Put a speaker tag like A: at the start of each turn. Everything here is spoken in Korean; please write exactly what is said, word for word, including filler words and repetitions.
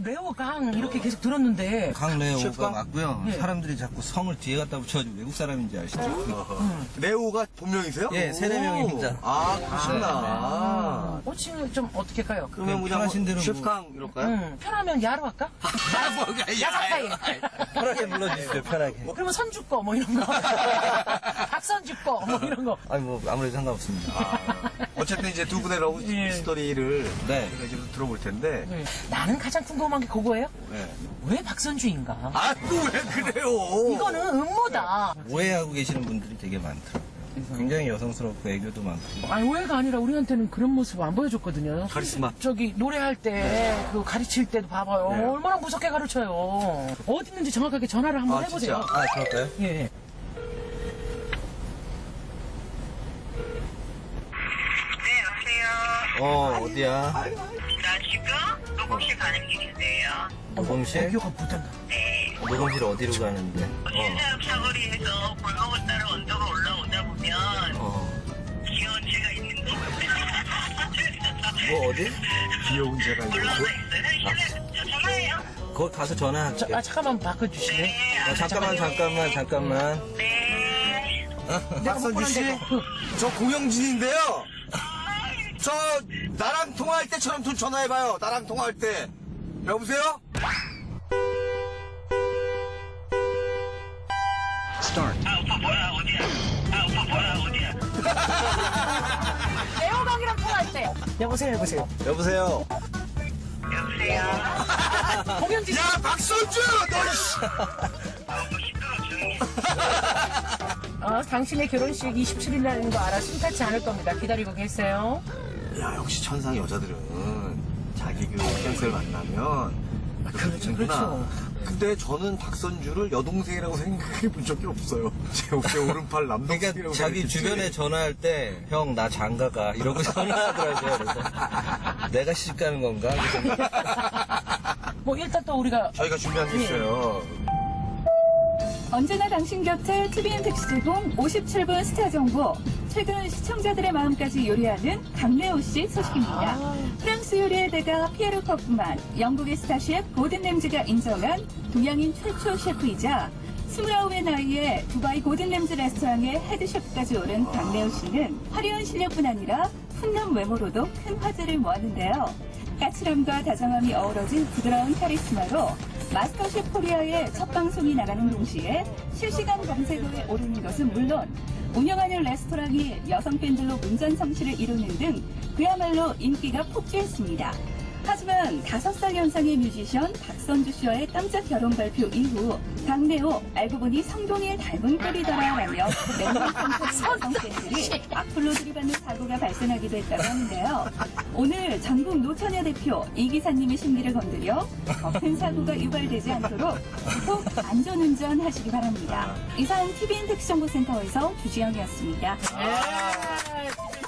A: 레오강 이렇게 계속 들었는데.
B: 강레오가 맞고요.
A: 네.
B: 사람들이 자꾸 성을 뒤에 갖다 붙여가지고 외국 사람인지 아시죠?
C: 음. 레오가 본명이세요?
B: 예, 세네 명의 힘자.
C: 아, 그러시구나.
A: 아, 호칭을 좀 어떻게 할까요?
C: 그러면
B: 네,
C: 그냥
B: 편하신 대로 뭐-
C: 셰프강 이럴까요?
A: 응. 편하면 야로 할까?
C: 아, 뭐가
A: 야사카이.
B: 편하게 불러주세요, 편하게.
A: 그러면 선주 거 뭐 이런 거. 박선주 거 뭐 이런 거.
B: 아니, 뭐, 아무래도 상관없습니다.
C: 아, 어쨌든 이제 두 분의 러브
A: 예.
C: 스토리를
B: 네.
C: 저희가 지금 들어볼 텐데.
A: 네. 나는 가장 궁금한 게 그거예요.
C: 네.
A: 왜 박선주인가?
C: 아, 또 왜 그래요?
A: 이거는 음모다.
B: 오해하고 계시는 분들이 되게 많더라고요. 굉장히 여성스럽고 애교도 많고.
A: 아니, 오해가 아니라 우리한테는 그런 모습 안 보여줬거든요.
C: 카리스마.
A: 저기 노래할 때, 그 가르칠 때도 봐봐요.
C: 네.
A: 얼마나 무섭게 가르쳐요. 어디 있는지 정확하게 전화를 한번
C: 아,
A: 해보세요.
C: 진짜?
B: 아, 그럴까요?
A: 예.
D: 네, 여보세요.
B: 어, 어디야?
D: 나 지금 녹음실 가는 길인데요.
B: 녹음실?
A: 애교가 묻었나?
D: 네.
B: 녹음실 어디로 가는데? 어,
D: 신사역 사거리에서 골목을 따라 언덕을 올라오다 보면
B: 어.
D: 귀여운 제가 있는 거.
B: 뭐, 어디?
C: 귀여운 제가 있는
D: 올라와
C: 거.
D: 있어요. 실내 저 전화해요.
B: 거기 가서 전화할게.
A: 저, 아, 잠깐만 바꿔주시네.
D: 네.
B: 어, 잠깐만, 잠깐만, 잠깐만.
D: 네.
C: 박선주 씨, 저 공영진인데요. 저 나랑 통화할 때처럼 좀 전화해봐요. 나랑 통화할 때. 여보세요?
D: 아, 오빠 뭐야, 어디야? 아, 오빠 뭐야, 어디야?
A: 애호강이랑 통화할 때. 여보세요, 여보세요.
C: 여보세요?
D: 여보세요.
A: 공연지.
C: 야, 박선주! 너, 씨!
D: 너무 시끄러워, 조용히 해.
A: 어, 당신의 결혼식 이십칠 일 날인 거 알아 심타치 않을 겁니다. 기다리고 계세요.
C: 야, 역시 천상 여자들은 자기 그 fiance를 만나면 그렇게 되는구나.
A: 그렇죠.
C: 근데 저는 박선주를 여동생이라고 생각해 본 적이 없어요. 제, 제 오른팔 남동생이라고
B: 그러니까 자기
C: 생각했지.
B: 주변에 전화할 때, 형, 나 장가가. 이러고 전화하더라고요. 그래서 내가 시집 가는 건가? 그래서
A: 뭐 일단 또 우리가
C: 저희가 준비한 게 있어요.
E: 언제나 당신 곁에 티비엔 택시 제공 오십칠 분 스타 정보. 최근 시청자들의 마음까지 요리하는 강래호 씨 소식입니다.
A: 아.
E: 프랑스 요리의 대가 피에르 커프만, 영국의 스타 셰프 고든 램즈가 인정한 동양인 최초 셰프이자 스물아홉의 나이에 두바이 고든 램즈 레스토랑의 헤드 셰프까지 오른 강래호 씨는 화려한 실력뿐 아니라 훈남 외모로도 큰 화제를 모았는데요. 까칠함과 다정함이 어우러진 부드러운 카리스마로 마스터 셰프 코리아의 첫 방송이 나가는 동시에 실시간 검색어에 오르는 것은 물론 운영하는 레스토랑이 여성 팬들로 문전성시를 이루는 등 그야말로 인기가 폭주했습니다. 하지만 다섯 살 연상의 뮤지션 박선주 씨와의 깜짝 결혼 발표 이후 강래호 알고 보니 성동이의 닮은 꼴이더라라며 맹랑성적인 여성 팬들이 악플로 들이받는 사고가 발생하기도 했다고 하는데요. 오늘 전국 노처녀 대표 이 기사님의 심리를 건드려 더 큰 사고가 유발되지 않도록 꼭 안전운전 하시기 바랍니다. 이상 티비엔 택시정보센터에서 주지영이었습니다.
A: 예.